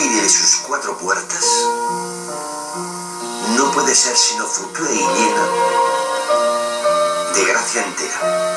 aire de sus cuatro puertas no puede ser sino futura y llena de gracia entera.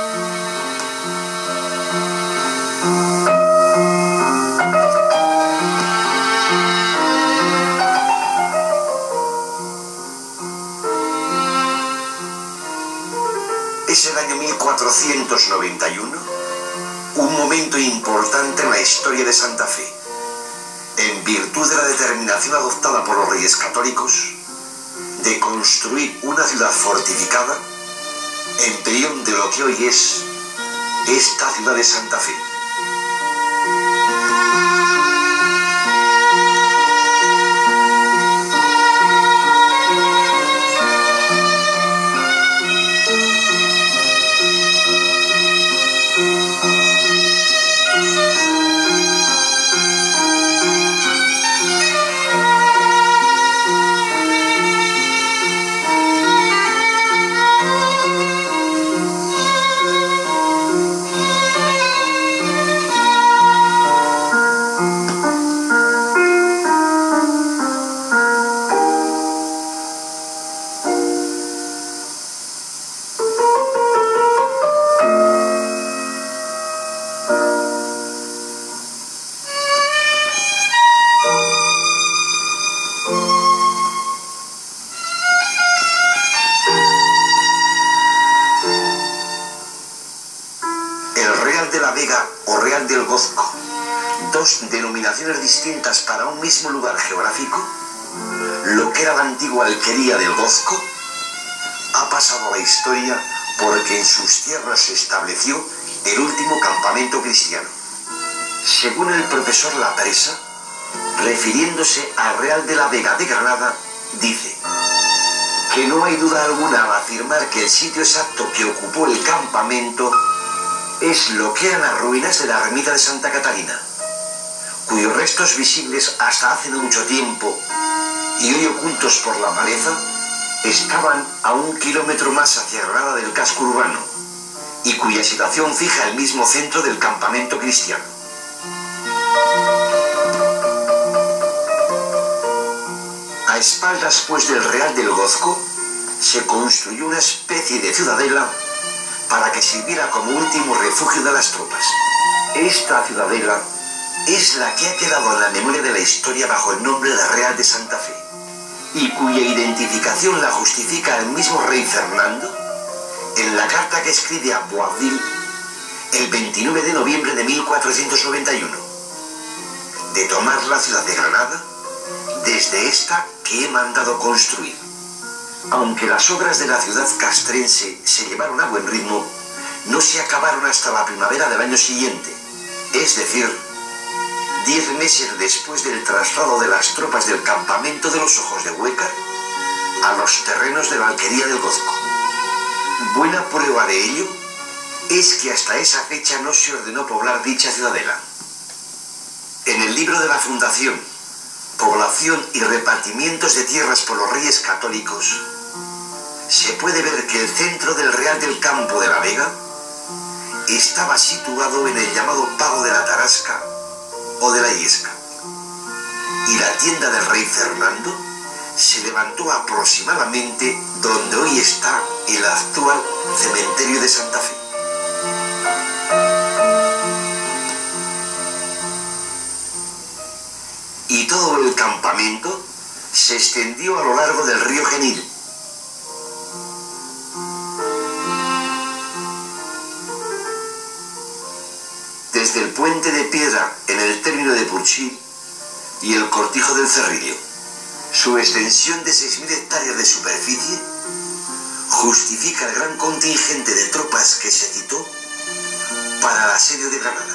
Es el año 1491, un momento importante en la historia de Santa Fe, en virtud de la determinación adoptada por los Reyes Católicos de construir una ciudad fortificada, embrión de lo que hoy es esta ciudad de Santa Fe. O Real del Gozco, dos denominaciones distintas para un mismo lugar geográfico, lo que era la antigua alquería del Gozco, ha pasado a la historia porque en sus tierras se estableció el último campamento cristiano. Según el profesor Lapresa, refiriéndose al Real de la Vega de Granada, dice que no hay duda alguna al afirmar que el sitio exacto que ocupó el campamento es lo que eran las ruinas de la ermita de Santa Catalina, cuyos restos visibles hasta hace no mucho tiempo y hoy ocultos por la maleza, estaban a 1 kilómetro más hacia Granada del casco urbano y cuya situación fija el mismo centro del campamento cristiano. A espaldas pues del Real del Gozco se construyó una especie de ciudadela para que sirviera como último refugio de las tropas. Esta ciudadela es la que ha quedado en la memoria de la historia bajo el nombre de Real de Santa Fe, y cuya identificación la justifica el mismo rey Fernando en la carta que escribe a Boabdil el 29 de noviembre de 1491, de tomar la ciudad de Granada desde esta que he mandado construir. Aunque las obras de la ciudad castrense se llevaron a buen ritmo, no se acabaron hasta la primavera del año siguiente, es decir, 10 meses después del traslado de las tropas del campamento de los Ojos de Huécar a los terrenos de la alquería del Gozco. Buena prueba de ello es que hasta esa fecha no se ordenó poblar dicha ciudadela. En el libro de la fundación, población y repartimientos de tierras por los Reyes Católicos, se puede ver que el centro del Real del Campo de la Vega estaba situado en el llamado Pago de la Tarasca o de la Illesca, y la tienda del rey Fernando se levantó aproximadamente donde hoy está el actual cementerio de Santa Fe. Y todo el campamento se extendió a lo largo del río Genil. Desde el puente de piedra en el término de Purchí y el cortijo del Cerrillo, su extensión de 6.000 hectáreas de superficie justifica el gran contingente de tropas que se citó para el asedio de Granada.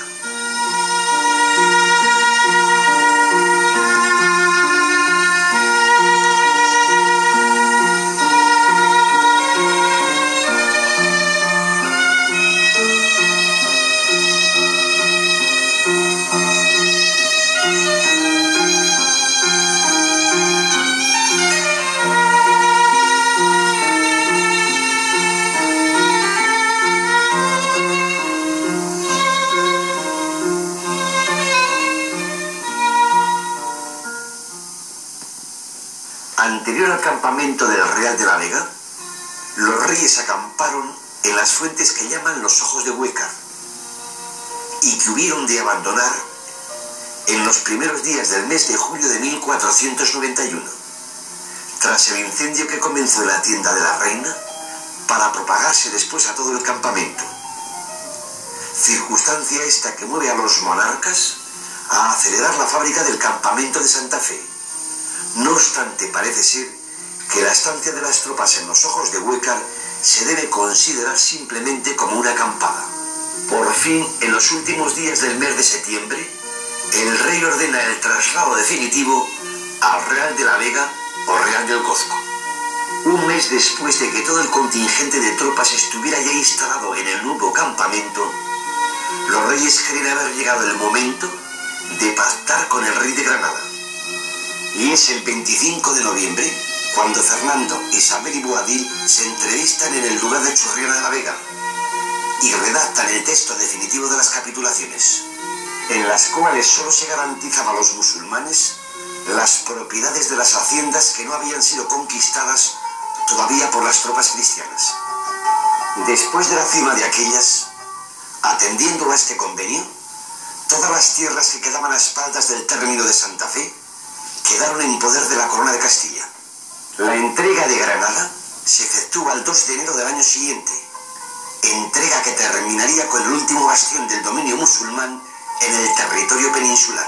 anterior al campamento del Real de la Vega, los reyes acamparon en las fuentes que llaman los Ojos de Huécar y que hubieron de abandonar en los primeros días del mes de julio de 1491, tras el incendio que comenzó en la tienda de la reina para propagarse después a todo el campamento. Circunstancia esta que mueve a los monarcas a acelerar la fábrica del campamento de Santa Fe. No obstante, parece ser que la estancia de las tropas en los Ojos de Huécar se debe considerar simplemente como una acampada. Por fin, en los últimos días del mes de septiembre, el rey ordena el traslado definitivo al Real de la Vega o Real del Cozco. Un mes después de que todo el contingente de tropas estuviera ya instalado en el nuevo campamento, los reyes creen haber llegado el momento de pactar con el rey de Granada. Y es el 25 de noviembre cuando Fernando, Isabel y Boabdil se entrevistan en el lugar de Churriana de la Vega y redactan el texto definitivo de las capitulaciones, en las cuales solo se garantizaba a los musulmanes las propiedades de las haciendas que no habían sido conquistadas todavía por las tropas cristianas. Después de la firma de aquellas, atendiendo a este convenio, todas las tierras que quedaban a espaldas del término de Santa Fe quedaron en poder de la Corona de Castilla. La entrega de Granada se efectúa el 2 de enero del año siguiente, entrega que terminaría con el último bastión del dominio musulmán en el territorio peninsular.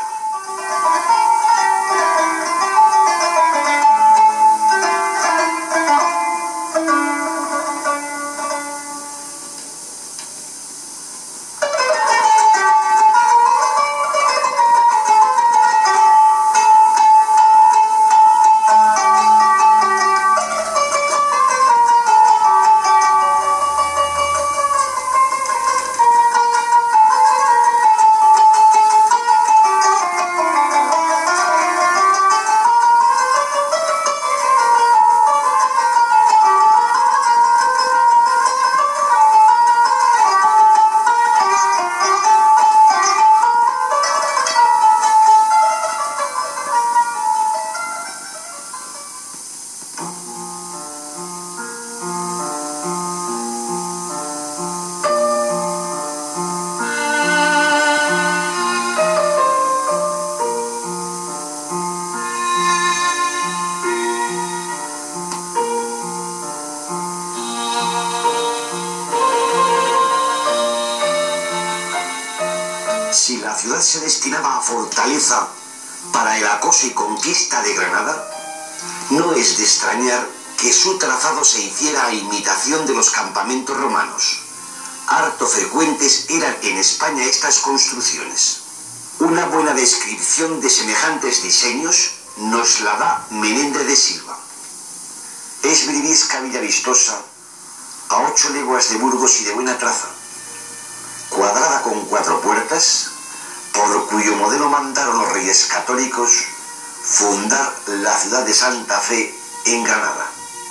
Si la ciudad se destinaba a fortaleza para el acoso y conquista de Granada, no es de extrañar que su trazado se hiciera a imitación de los campamentos romanos. Harto frecuentes eran en España estas construcciones. Una buena descripción de semejantes diseños nos la da Menéndez de Silva. Es Briviesca Villavistosa, a 8 leguas de Burgos y de buena traza, cuadrada con 4 puertas, por cuyo modelo mandaron los reyes católicos fundar la ciudad de Santa Fe en Granada.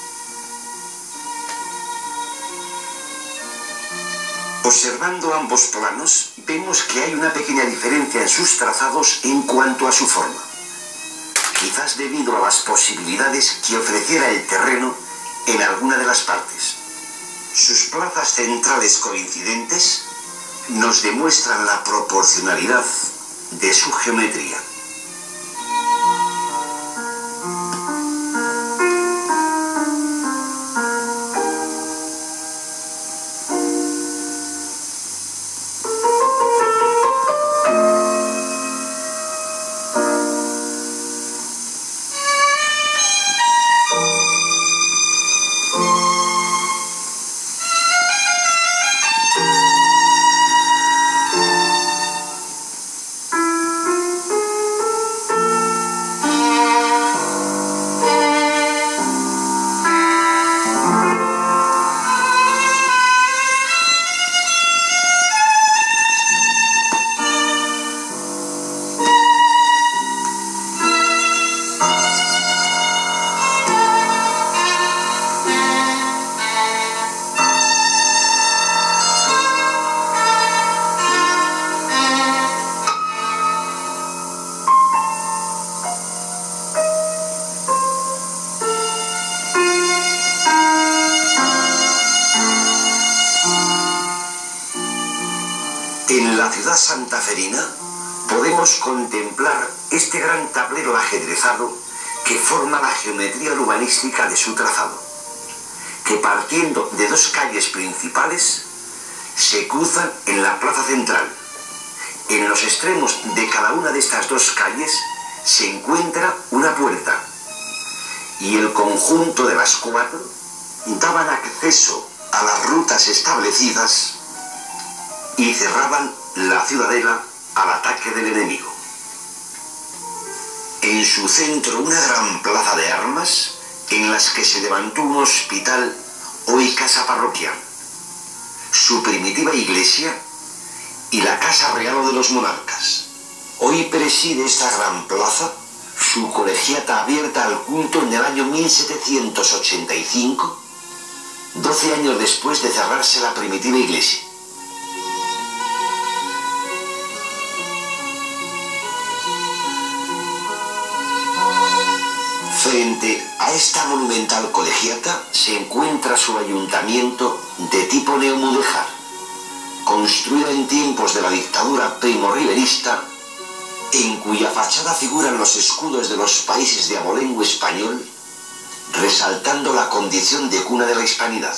Observando ambos planos, vemos que hay una pequeña diferencia en sus trazados en cuanto a su forma, quizás debido a las posibilidades que ofreciera el terreno en alguna de las partes. Sus plazas centrales coincidentes nos demuestran la proporcionalidad de su geometría. la ciudad santaferina podemos contemplar este gran tablero ajedrezado que forma la geometría urbanística de su trazado, que partiendo de dos calles principales se cruzan en la plaza central. En los extremos de cada una de estas dos calles se encuentra una puerta, y el conjunto de las cuatro daban acceso a las rutas establecidas y cerraban la ciudadela al ataque del enemigo. En su centro una gran plaza de armas en las que se levantó un hospital, hoy casa parroquial, su primitiva iglesia y la casa real de los monarcas. Hoy preside esta gran plaza su colegiata abierta al culto en el año 1785, 12 años después de cerrarse la primitiva iglesia. Frente a esta monumental colegiata se encuentra su ayuntamiento de tipo neomudéjar, construido en tiempos de la dictadura primo-riverista, en cuya fachada figuran los escudos de los países de abolengo español, resaltando la condición de cuna de la hispanidad.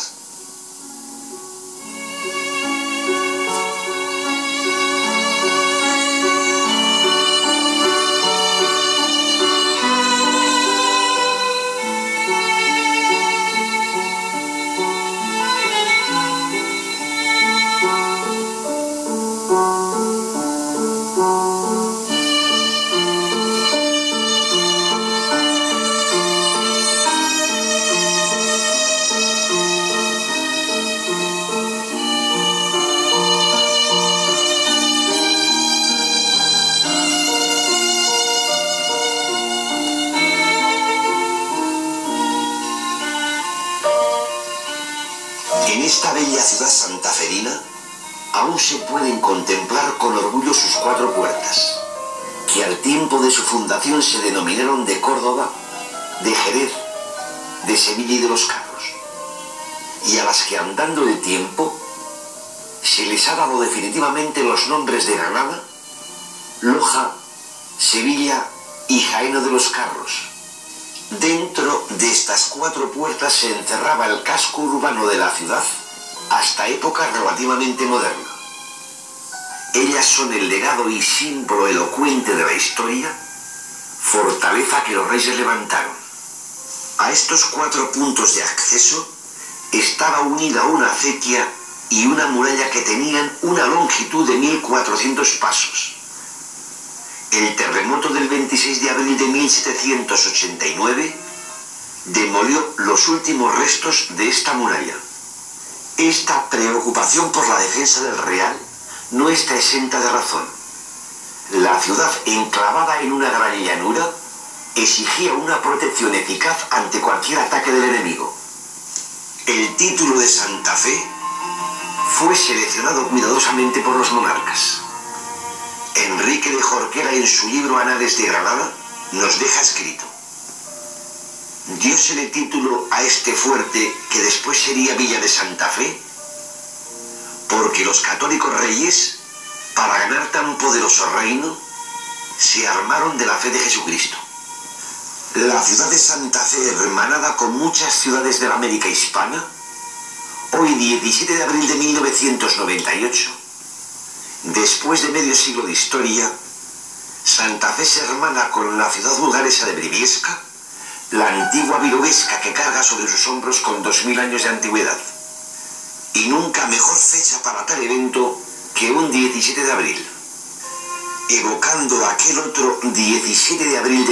En esta bella ciudad santaferina aún se pueden contemplar con orgullo sus cuatro puertas, que al tiempo de su fundación se denominaron de Córdoba, de Jerez, de Sevilla y de los Carros, y a las que andando el tiempo se les ha dado definitivamente los nombres de Granada, Loja, Sevilla y Jaén de los Carros. Dentro de estas cuatro puertas se encerraba el casco urbano de la ciudad hasta época relativamente moderna. Ellas son el legado y símbolo elocuente de la historia, fortaleza que los reyes levantaron. A estos cuatro puntos de acceso estaba unida una acequia y una muralla que tenían una longitud de 1400 pasos. El terremoto del 26 de abril de 1789 demolió los últimos restos de esta muralla. Esta preocupación por la defensa del Real no está exenta de razón. La ciudad, enclavada en una gran llanura, exigía una protección eficaz ante cualquier ataque del enemigo. El título de Santa Fe fue seleccionado cuidadosamente por los monarcas. Enrique de Jorquera, en su libro Anales de Granada, nos deja escrito: diósele título a este fuerte, que después sería Villa de Santa Fe, porque los católicos reyes, para ganar tan poderoso reino, se armaron de la fe de Jesucristo. La ciudad de Santa Fe, hermanada con muchas ciudades de la América hispana, hoy 17 de abril de 1998, después de medio siglo de historia, Santa Fe se hermana con la ciudad bulgaresa de Briviesca, la antigua virovesca que carga sobre sus hombros con 2000 años de antigüedad. Y nunca mejor fecha para tal evento que un 17 de abril, evocando aquel otro 17 de abril de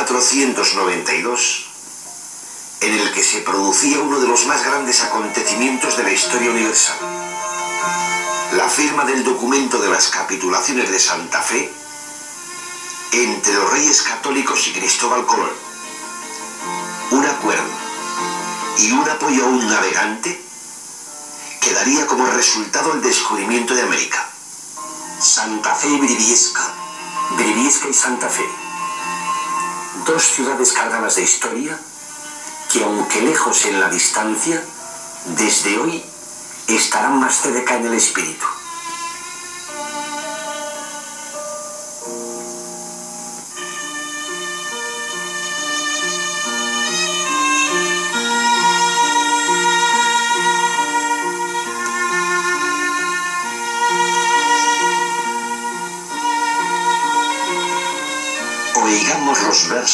1492, en el que se producía uno de los más grandes acontecimientos de la historia universal: la firma del documento de las capitulaciones de Santa Fe entre los reyes católicos y Cristóbal Colón. Un acuerdo y un apoyo a un navegante que daría como resultado el descubrimiento de América. Santa Fe y Briviesca, Briviesca y Santa Fe, dos ciudades cargadas de historia que, aunque lejos en la distancia, desde hoy estarán más cerca en el espíritu.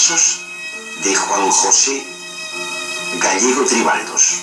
versos de Juan José Gallego Tribaldos.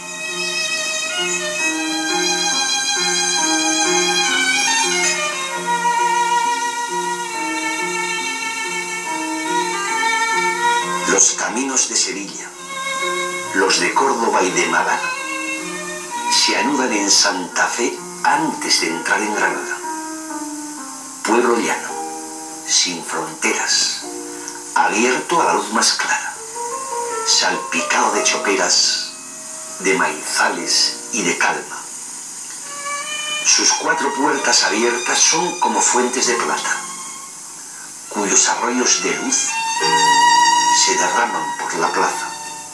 Los caminos de Sevilla, los de Córdoba y de Málaga, se anudan en Santa Fe antes de entrar en Granada. Pueblo llano, sin fronteras, abierto a la luz más clara, salpicado de choperas, de maizales y de calma. Sus 4 puertas abiertas son como fuentes de plata, cuyos arroyos de luz se derraman por la plaza.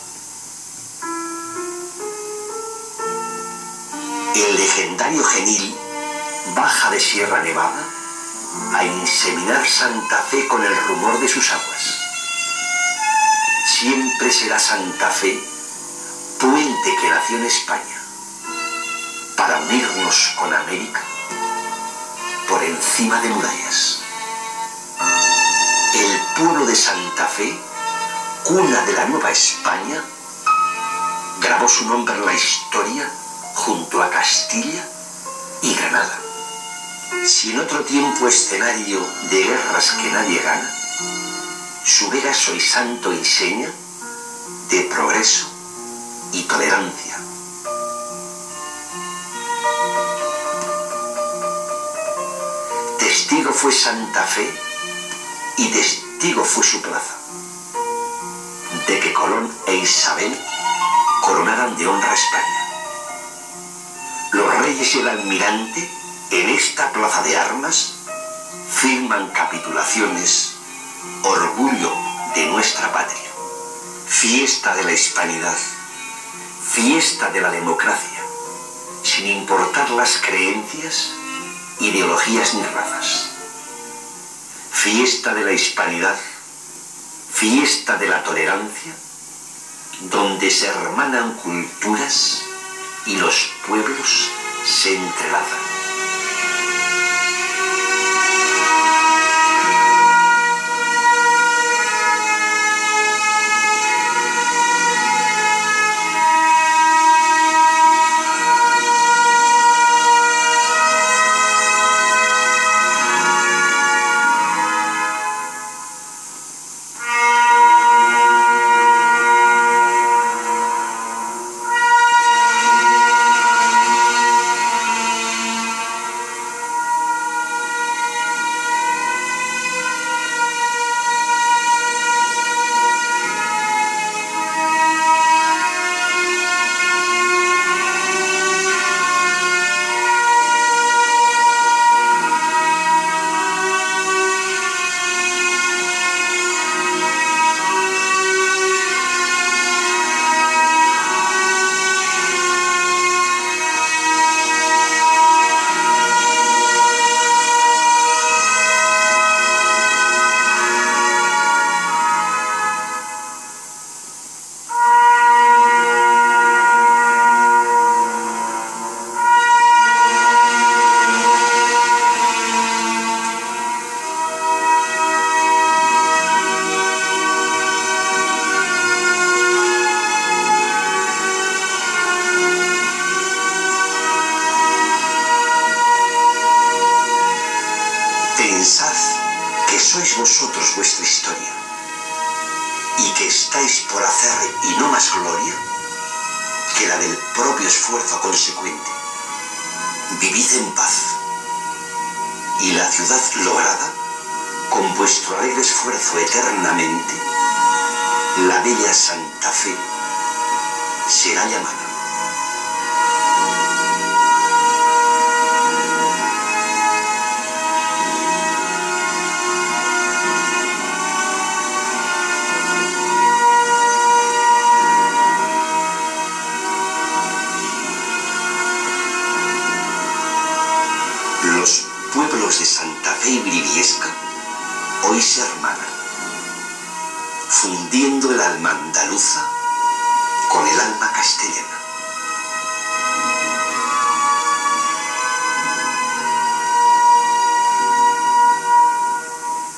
El legendario Genil baja de Sierra Nevada a inseminar Santa Fe con el rumor de sus aguas. Siempre será Santa Fe puente que nació en España para unirnos con América por encima de murallas. El pueblo de Santa Fe, cuna de la Nueva España, grabó su nombre en la historia junto a Castilla y Granada. Si en otro tiempo escenario de guerras que nadie gana, su Vega es hoy santo y seña de progreso y tolerancia. Testigo fue Santa Fe y testigo fue su plaza de que Colón e Isabel coronaran de honra a España. Los reyes y el almirante en esta plaza de armas firman capitulaciones, orgullo de nuestra patria, fiesta de la hispanidad, fiesta de la democracia, sin importar las creencias, ideologías ni razas. Fiesta de la hispanidad, fiesta de la tolerancia, donde se hermanan culturas y los pueblos se entrelazan. Pensad que sois vosotros vuestra historia y que estáis por hacer y no más gloria que la del propio esfuerzo consecuente. Vivid en paz y la ciudad lograda con vuestro alegre esfuerzo eternamente, la bella Santa Fe será llamada. Los pueblos de Santa Fe y Briviesca hoy se hermanan, fundiendo el alma andaluza con el alma castellana.